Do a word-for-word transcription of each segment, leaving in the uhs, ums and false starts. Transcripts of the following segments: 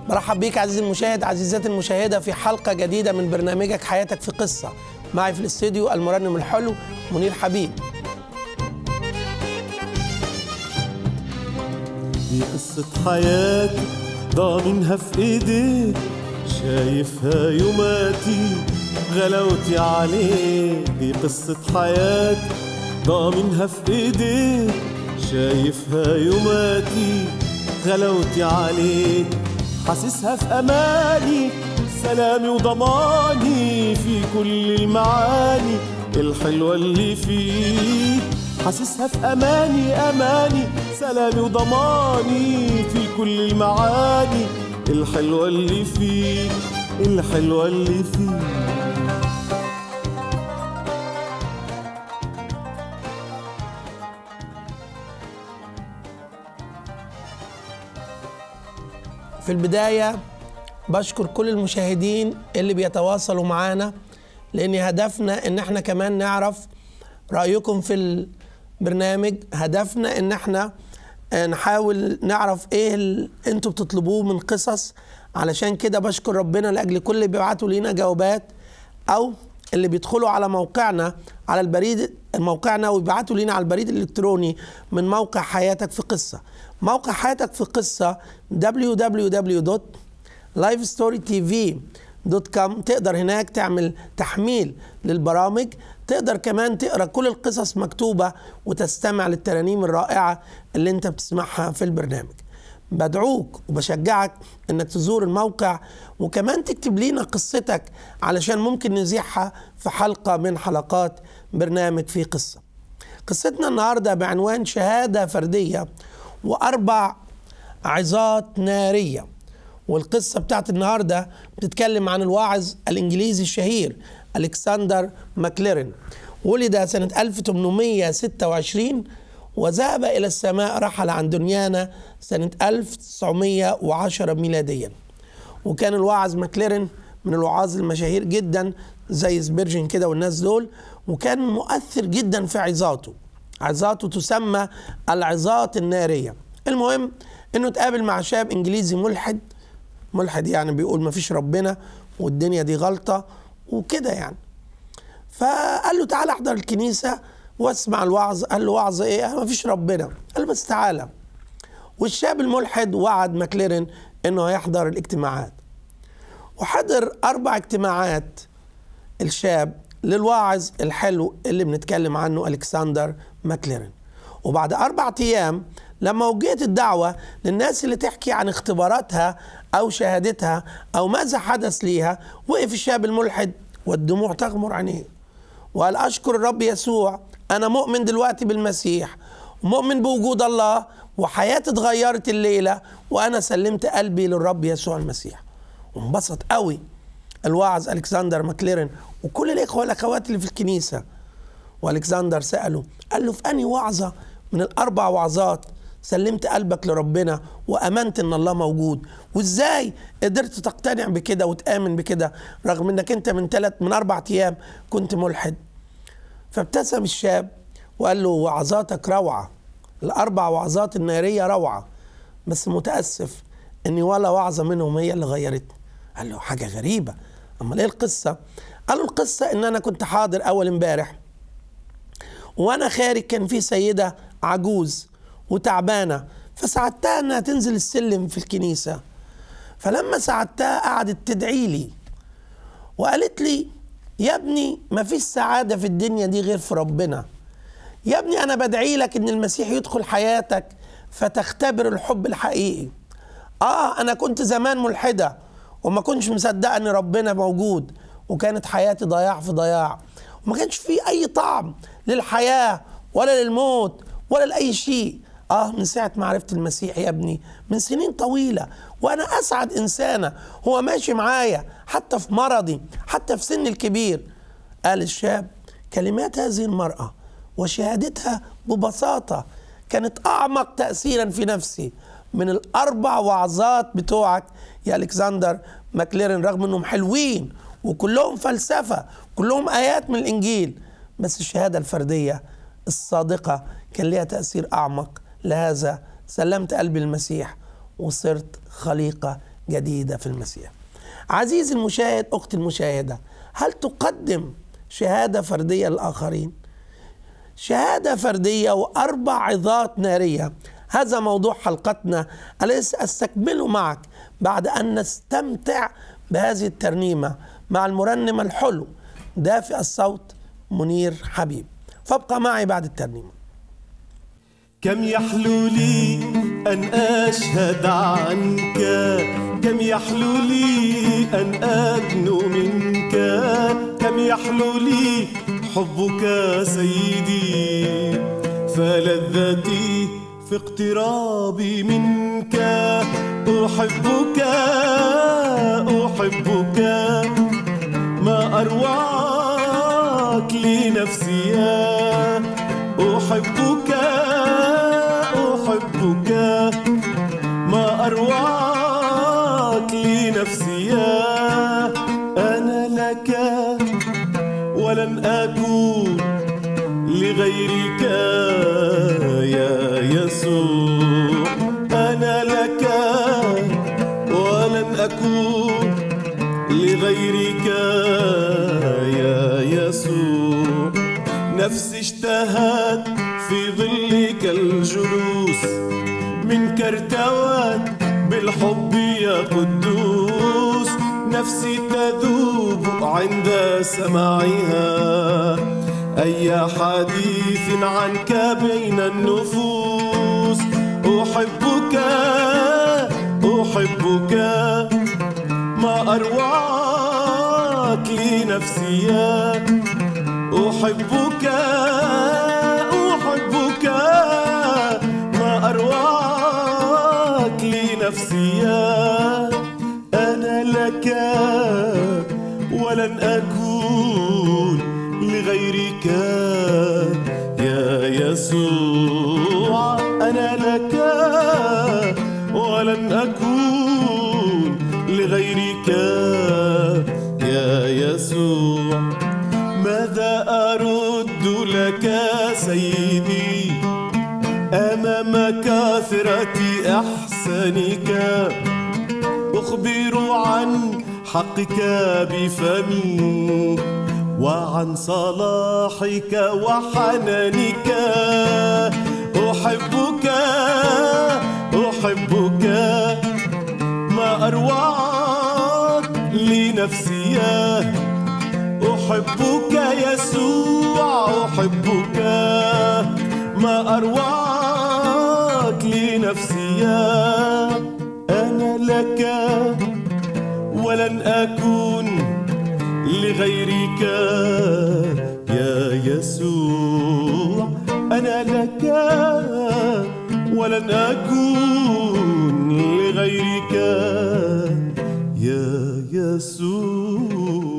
برحب بيك عزيزي المشاهد، عزيزاتي المشاهدة، في حلقة جديدة من برنامجك حياتك في قصة. معي في الاستوديو المرنم الحلو منير حبيب. دي قصة حياتي ضامنها في ايديك، شايفها يوماتي غلاوتي عليك. دي قصة حياتي ضامنها في ايديك، شايفها يوماتي غلاوتي عليك. حاسسها في اماني، سلامي وضماني في كل المعاني الحلوة اللي فيك. حاسسها في اماني اماني، سلامي وضماني في كل المعاني الحلوة اللي فيك، الحلوة اللي فيك. في البداية بشكر كل المشاهدين اللي بيتواصلوا معانا، لأن هدفنا إن احنا كمان نعرف رأيكم في البرنامج. هدفنا إن احنا نحاول نعرف إيه اللي انتوا بتطلبوه من قصص. علشان كده بشكر ربنا لأجل كل اللي بيبعتوا لينا جوابات، أو اللي بيدخلوا على موقعنا على البريد موقعنا ويبعتوا لينا على البريد الإلكتروني من موقع حياتك في قصة. موقع حياتك في قصة دبليو دبليو دبليو دوت لايف ستوري تي في دوت كوم. تقدر هناك تعمل تحميل للبرامج، تقدر كمان تقرأ كل القصص مكتوبة وتستمع للترانيم الرائعة اللي انت بتسمعها في البرنامج. بدعوك وبشجعك انك تزور الموقع، وكمان تكتب لينا قصتك علشان ممكن نذيعها في حلقة من حلقات برنامج في قصة. قصتنا النهاردة بعنوان شهادة فردية وأربع عظات نارية. والقصة بتاعت النهاردة بتتكلم عن الواعظ الإنجليزي الشهير ألكسندر ماكليرن. ولد سنة ألف وثمانمائة وستة وعشرين وذهب إلى السماء، رحل عن دنيانا سنة ألف وتسعمائة وعشرة ميلاديا. وكان الواعظ ماكليرن من الوعاظ المشاهير جدا زي سبيرجن كده والناس دول، وكان مؤثر جدا في عظاته. عظاته تسمى العظات النارية. المهم انه تقابل مع شاب انجليزي ملحد ملحد يعني بيقول ما فيش ربنا والدنيا دي غلطة وكده يعني. فقال له تعالى احضر الكنيسة واسمع الوعظ. قال له وعظ ايه؟ ما فيش ربنا. قال له بس تعالى. والشاب الملحد وعد ماكليرن انه هيحضر الاجتماعات، وحضر اربع اجتماعات الشاب للواعظ الحلو اللي بنتكلم عنه ألكسندر ماكليرن. وبعد أربع أيام لما وجهت الدعوة للناس اللي تحكي عن اختباراتها أو شهادتها أو ماذا حدث ليها، وقف الشاب الملحد والدموع تغمر عينيه وقال أشكر الرب يسوع، أنا مؤمن دلوقتي بالمسيح ومؤمن بوجود الله، وحياتي اتغيرت الليلة وأنا سلمت قلبي للرب يسوع المسيح. وانبسط قوي الواعظ ألكسندر ماكليرن وكل الإخوة والأخوات اللي في الكنيسة. وألكسندر سأله، قال له في أنهي وعظة من الأربع وعظات سلمت قلبك لربنا وأمنت إن الله موجود؟ وإزاي قدرت تقتنع بكده وتآمن بكده رغم إنك أنت من ثلاث من أربع أيام كنت ملحد؟ فابتسم الشاب وقال له وعظاتك روعة، الأربع وعظات النارية روعة، بس متأسف إني ولا وعظة منهم هي اللي غيرتني. قال له حاجة غريبة، أما إيه القصة؟ قال له القصة إن أنا كنت حاضر أول امبارح وأنا خارج كان في سيدة عجوز وتعبانة، فساعدتها إنها تنزل السلم في الكنيسة. فلما ساعدتها قعدت تدعي لي وقالت لي يا ابني ما فيش سعادة في الدنيا دي غير في ربنا. يا ابني أنا بدعي لك إن المسيح يدخل حياتك فتختبر الحب الحقيقي. آه أنا كنت زمان ملحدة وما كنتش مصدقة إن ربنا موجود، وكانت حياتي ضياع في ضياع، وما كانش فيه أي طعم للحياة ولا للموت ولا لأي شيء. آه من ساعة ما عرفت المسيح يا ابني من سنين طويلة وأنا أسعد إنسانة هو ماشي معايا حتى في مرضي حتى في سن الكبير. قال الشاب كلمات هذه المرأة وشهادتها ببساطة كانت أعمق تأثيرا في نفسي من الأربع وعظات بتوعك يا ألكسندر ماكليرن، رغم أنهم حلوين وكلهم فلسفة كلهم آيات من الإنجيل، بس الشهادة الفردية الصادقة كان لها تأثير أعمق. لهذا سلمت قلبي المسيح وصرت خليقة جديدة في المسيح. عزيزي المشاهد، أختي المشاهدة، هل تقدم شهادة فردية للآخرين؟ شهادة فردية وأربع عظات نارية، هذا موضوع حلقتنا الذي سأستكمله معك بعد أن نستمتع بهذه الترنيمة مع المرنم الحلو دافئ الصوت منير حبيب. فابقى معي بعد الترنيمة. كم يحلو لي أن أشهد عنك، كم يحلو لي أن أدنو منك، كم يحلو لي حبك سيدي، فلذتي في اقترابي منك. أحبك أحبك ما أروعك لنفسي، أحبك أحبك ما أروعك لنفسي. أنا لك ولن أكون لغيرك يا يسوع، أنا لك ولن أكون لغيرك يا يسوع. نفسي اشتهت في ظلك الجلوس، منك ارتوت بالحب يا قدوس. نفسي تذوب عند سماعها أي حديث عنك بين النفوس. أحبك أحبك ما أروعك لنفسي، أحبك أحبك ما أروعك لنفسي. أنا لك ولن أكون لغيرك يا يسوع، أنا لك ولن أكون لغيرك يا يسوع. ماذا أرد لك سيدي أمام كثرة إحسانك؟ أخبر عن حقك بفمي وعن صلاحك وحنانك. أحبك أحبك ما أروعك لنفسي، أحبك يسوع أحبك ما أروعك لنفسي. أنا لك ولن أكون لغيرك يا يسوع، أنا لك ولن أكون لغيرك يا يسوع.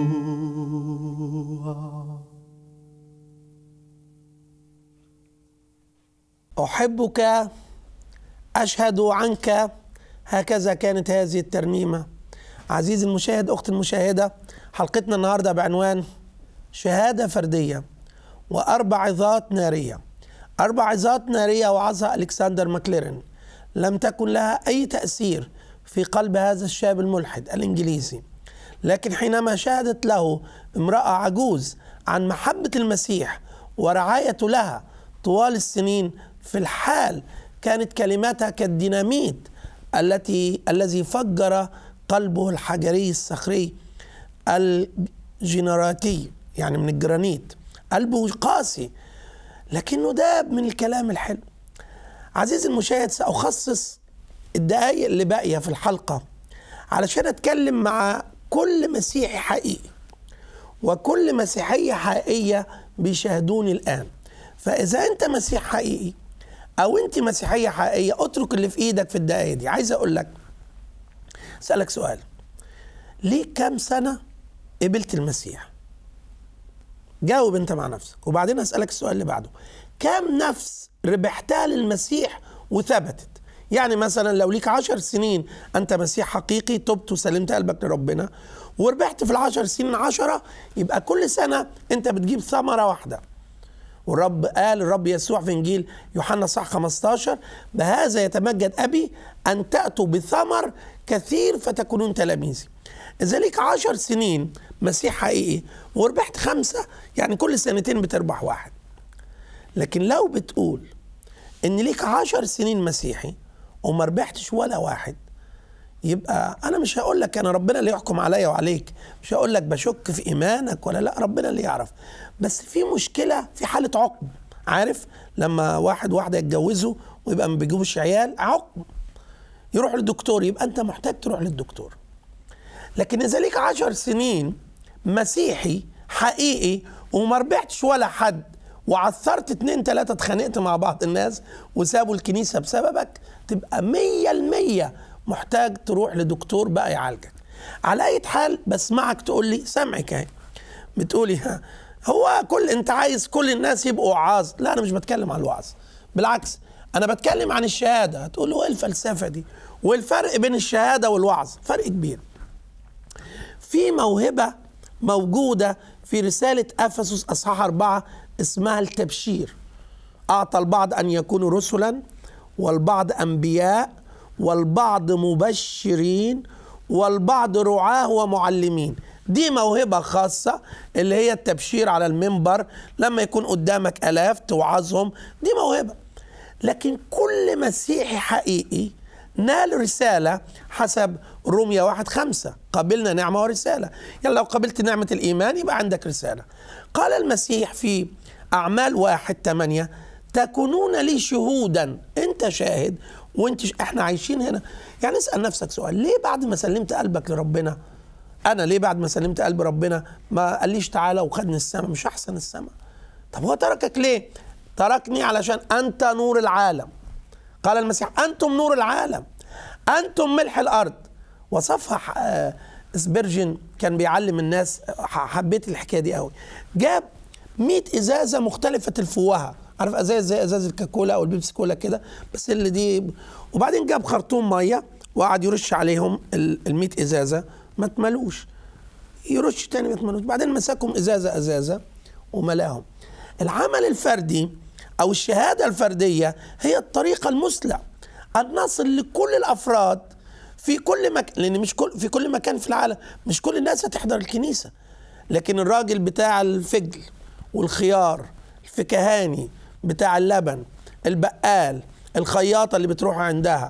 أحبك أشهد عنك، هكذا كانت هذه الترنيمة. عزيزي المشاهد، أختي المشاهدة، حلقتنا النهاردة بعنوان شهادة فردية وأربع عظات نارية. أربع عظات نارية وعظها ألكسندر ماكليرن لم تكن لها أي تأثير في قلب هذا الشاب الملحد الإنجليزي، لكن حينما شهدت له امرأة عجوز عن محبة المسيح ورعايته لها طوال السنين، في الحال كانت كلماتها كالديناميت التي الذي فجر قلبه الحجري الصخري الجنراتي، يعني من الجرانيت. قلبه قاسي لكنه داب من الكلام الحلو. عزيزي المشاهد، سأخصص الدقائق اللي باقية في الحلقة علشان أتكلم مع كل مسيحي حقيقي وكل مسيحية حقيقية بيشاهدوني الآن. فإذا أنت مسيح حقيقي أو أنت مسيحية حقيقية، اترك اللي في إيدك في الدقائق دي. عايز أقول لك، أسألك سؤال: ليه كام سنة قبلت المسيح؟ جاوب أنت مع نفسك، وبعدين أسألك السؤال اللي بعده: كام نفس ربحتها للمسيح وثبتت؟ يعني مثلا لو ليك عشر سنين أنت مسيح حقيقي، تبت وسلمت قلبك لربنا وربحت في العشر سنين عشرة، يبقى كل سنة أنت بتجيب ثمرة واحدة. والرب قال الرب يسوع في إنجيل يوحنا صح خمستاشر بهذا يتمجد أبي أن تأتوا بثمر كثير فتكونون تلاميذي. إذا ليك عشر سنين مسيح حقيقي وربحت خمسة، يعني كل سنتين بتربح واحد. لكن لو بتقول إن ليك عشر سنين مسيحي وما ربحتش ولا واحد، يبقى أنا مش هقول لك أنا ربنا اللي يحكم عليا وعليك، مش هقول لك بشك في إيمانك ولا لا، ربنا اللي يعرف. بس في مشكلة في حالة عقم. عارف لما واحد واحدة يتجوزوا ويبقى ما بيجيبوش عيال، عقم، يروح للدكتور، يبقى أنت محتاج تروح للدكتور. لكن إذا ليك عشر سنين مسيحي حقيقي وما ربحتش ولا حد وعثرت اتنين تلاتة اتخانقت مع بعض الناس وسابوا الكنيسة بسببك، تبقى مية المية محتاج تروح لدكتور بقى يعالجك. على أي حال بسمعك تقول لي سمعك اهي بتقولي ها هو كل انت عايز كل الناس يبقوا وعاظ. لا، انا مش بتكلم عن الوعظ، بالعكس انا بتكلم عن الشهاده. هتقول له ايه الفلسفه دي والفرق بين الشهاده والوعظ؟ فرق كبير. في موهبه موجوده في رساله افسس اصحاح أربعة اسمها التبشير. اعطى البعض ان يكونوا رسلا والبعض انبياء والبعض مبشرين والبعض رعاه ومعلمين. دي موهبة خاصة اللي هي التبشير على المنبر لما يكون قدامك آلاف توعظهم، دي موهبة. لكن كل مسيحي حقيقي نال رسالة حسب رومية واحد خمسة، قبلنا نعمة ورسالة. يعني لو قبلت نعمة الإيمان يبقى عندك رسالة. قال المسيح في أعمال واحد ثمانية تكونون لي شهودا. انت شاهد وانت ش... احنا عايشين هنا. يعني اسأل نفسك سؤال، ليه بعد ما سلمت قلبك لربنا، انا ليه بعد ما سلمت قلب ربنا ما قاليش تعالى وخدني السماء؟ مش احسن السماء؟ طب هو تركك ليه؟ تركني علشان انت نور العالم. قال المسيح انتم نور العالم، انتم ملح الارض. وصفها سبيرجن كان بيعلم الناس، حبيت الحكايه دي قوي. جاب مئة ازازه مختلفه الفوهه، عارف ازاز زي ازاز الكاكولا او البيبسي كولا كده، بس اللي دي. وبعدين جاب خرطوم ميه وقعد يرش عليهم ال مئة ازازه ما تملوش، يرش تاني ما تملوش، بعدين مسكهم ازازه ازازه وملاهم. العمل الفردي او الشهاده الفرديه هي الطريقه المثلى ان نصل لكل الافراد في كل مكان، لان مش كل في كل مكان في العالم مش كل الناس هتحضر الكنيسه. لكن الراجل بتاع الفجل والخيار، الفكهاني بتاع اللبن، البقال، الخياطه اللي بتروح عندها،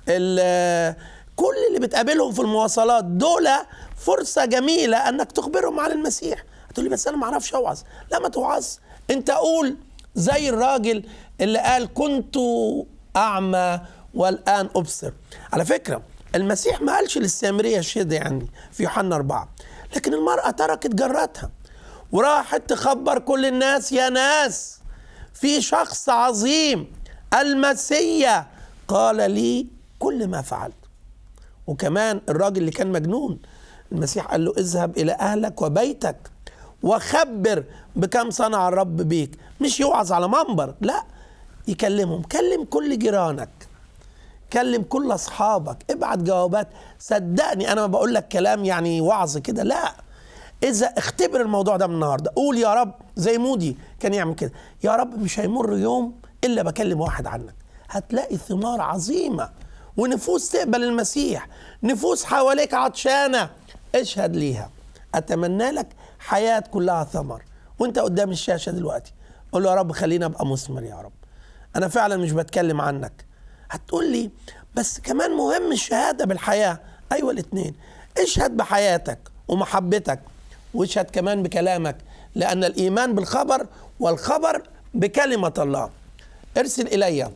كل اللي بتقابلهم في المواصلات، دول فرصه جميله انك تخبرهم عن المسيح. هتقول لي بس انا ما اعرفش اوعظ. لا، ما توعظ، انت قول زي الراجل اللي قال كنت اعمى والان ابصر. على فكره المسيح ما قالش للسامريه الشهيده يعني في يوحنا أربعة، لكن المراه تركت جرتها وراحت تخبر كل الناس، يا ناس في شخص عظيم المسيح قال لي كل ما فعلت. وكمان الراجل اللي كان مجنون المسيح قال له اذهب الى اهلك وبيتك وخبر بكم صنع الرب بيك. مش يوعظ على منبر، لا، يكلمهم. كلم كل جيرانك، كلم كل اصحابك، ابعت جوابات. صدقني انا ما بقول لك كلام يعني وعظ كده، لا، اذا اختبر الموضوع ده من النهارده، قول يا رب زي مودي كان يعمل كده، يا رب مش هيمر يوم الا بكلم واحد عنك. هتلاقي ثمار عظيمه ونفوس تقبل المسيح، نفوس حواليك عطشانه، اشهد ليها. اتمنى لك حياه كلها ثمر. وانت قدام الشاشه دلوقتي قول له يا رب خلينا ابقى مثمر يا رب. انا فعلا مش بتكلم عنك. هتقول لي بس كمان مهم الشهاده بالحياه. ايوه الاثنين، اشهد بحياتك ومحبتك واشهد كمان بكلامك، لان الايمان بالخبر والخبر بكلمه الله. ارسل الي،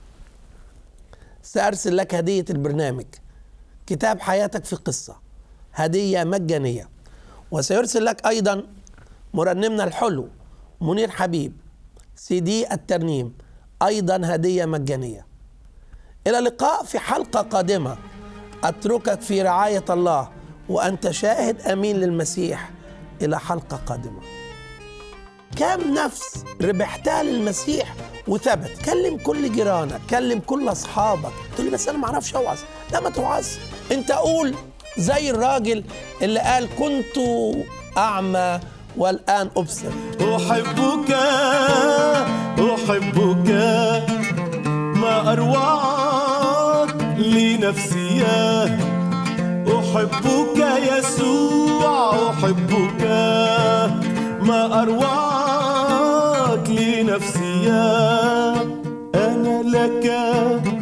سأرسل لك هدية البرنامج كتاب حياتك في قصة، هدية مجانية. وسيرسل لك أيضا مرنمنا الحلو منير حبيب سي دي الترنيم، أيضا هدية مجانية. إلى اللقاء في حلقة قادمة. أتركك في رعاية الله وأنت شاهد أمين للمسيح. إلى حلقة قادمة. كم نفس ربحتها للمسيح وثبت؟ كلم كل جيرانك، كلم كل اصحابك. تقول لي بس انا ما اعرفش اوعظ. لا، ما توعظ، انت قول زي الراجل اللي قال كنت اعمى والآن أبصر. أحبك أحبك ما أروعك لنفسي، أحبك يسوع أحبك ما أروعك لنفسي. أنا لك